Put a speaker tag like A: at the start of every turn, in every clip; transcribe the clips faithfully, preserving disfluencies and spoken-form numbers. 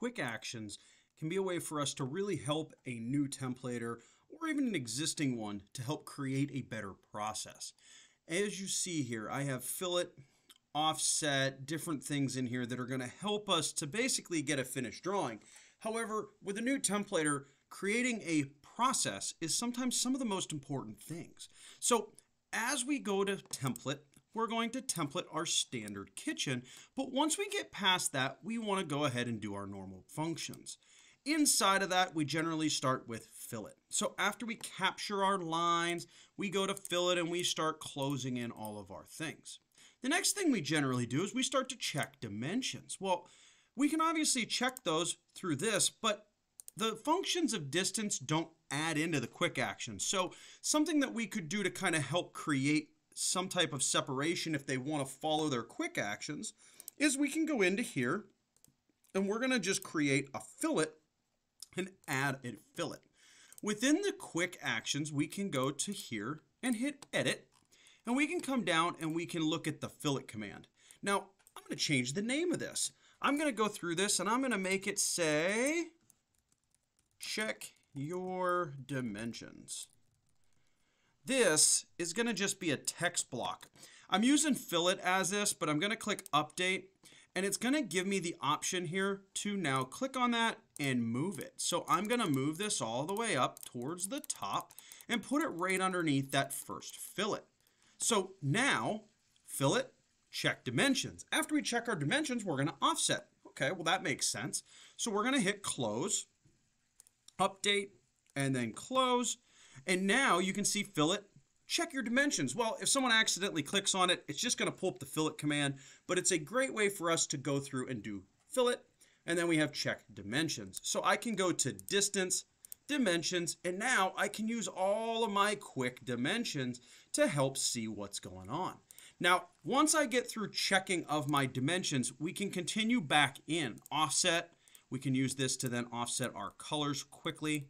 A: quick actions can be a way for us to really help a new templater or even an existing one to help create a better process. As you see here, I have fillet, offset, different things in here that are going to help us to basically get a finished drawing. However, with a new templater, creating a process is sometimes some of the most important things. So as we go to template, we're going to template our standard kitchen, but once we get past that, we want to go ahead and do our normal functions. Inside of that, we generally start with fillet. So after we capture our lines, we go to fillet and we start closing in all of our things. The next thing we generally do is we start to check dimensions. Well, we can obviously check those through this, but the functions of distance don't add into the quick action. So something that we could do to kind of help create some type of separation if they want to follow their quick actions is we can go into here and we're going to just create a fillet and add a fillet. Within the quick actions, we can go to here and hit edit, and we can come down and we can look at the fillet command. Now, I'm going to change the name of this. I'm going to go through this and I'm going to make it say, check your dimensions. This is going to just be a text block. I'm using fillet as this, but I'm going to click update and it's going to give me the option here to now click on that and move it. So I'm going to move this all the way up towards the top and put it right underneath that first fillet. So now fillet, check dimensions. After we check our dimensions, we're going to offset. Okay, well that makes sense. So we're going to hit close, update, and then close. And now you can see fillet, check your dimensions. Well, if someone accidentally clicks on it, it's just going to pull up the fillet command, but it's a great way for us to go through and do fillet. And then we have check dimensions. So I can go to distance, dimensions, and now I can use all of my quick dimensions to help see what's going on. Now, once I get through checking of my dimensions, we can continue back in offset. We can use this to then offset our colors quickly.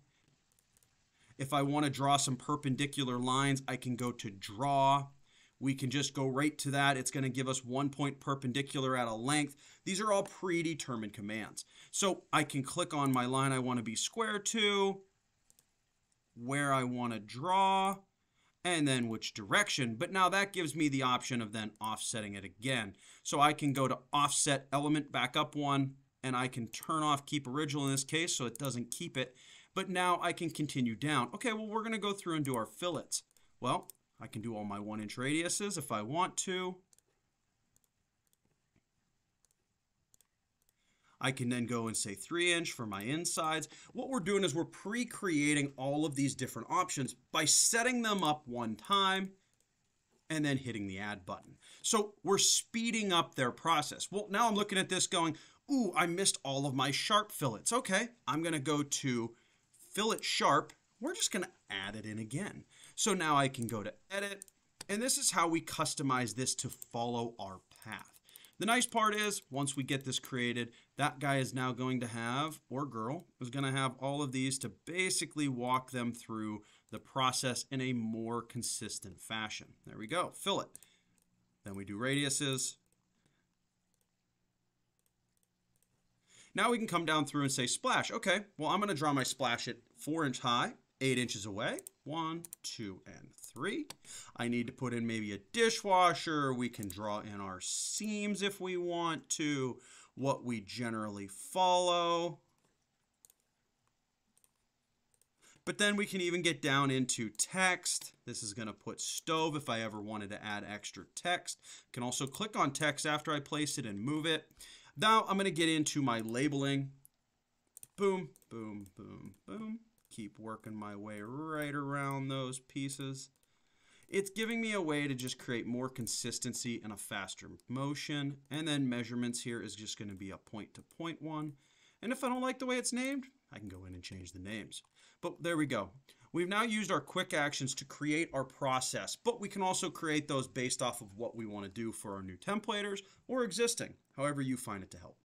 A: If I want to draw some perpendicular lines, I can go to draw. We can just go right to that. It's going to give us one point perpendicular at a length. These are all predetermined commands. So I can click on my line I want to be square to, where I want to draw, and then which direction. But now that gives me the option of then offsetting it again. So I can go to offset element back up one, and I can turn off keep original in this case so it doesn't keep it. But now I can continue down. Okay, well, we're going to go through and do our fillets. Well, I can do all my one inch radiuses if I want to. I can then go and say three inch for my insides. What we're doing is we're pre-creating all of these different options by setting them up one time and then hitting the add button. So we're speeding up their process. Well, now I'm looking at this going, ooh, I missed all of my sharp fillets. Okay, I'm going to go to fillet sharp. We're just going to add it in again. So now I can go to edit, and this is how we customize this to follow our path. The nice part is once we get this created, that guy is now going to have, or girl, is going to have all of these to basically walk them through the process in a more consistent fashion. There we go, fillet. Then we do radiuses. Now we can come down through and say splash. Okay, well, I'm going to draw my splash at four inch high, eight inches away. One, two, and three. I need to put in maybe a dishwasher. We can draw in our seams if we want to, what we generally follow. But then we can even get down into text. This is going to put stove if I ever wanted to add extra text. Can also click on text after I place it and move it. Now I'm going to get into my labeling. Boom, boom, boom, boom. Keep working my way right around those pieces. It's giving me a way to just create more consistency and a faster motion. And then measurements here is just going to be a point to point one. And if I don't like the way it's named, I can go in and change the names. But there we go. We've now used our quick actions to create our process, but we can also create those based off of what we want to do for our new templaters or existing, however you find it to help.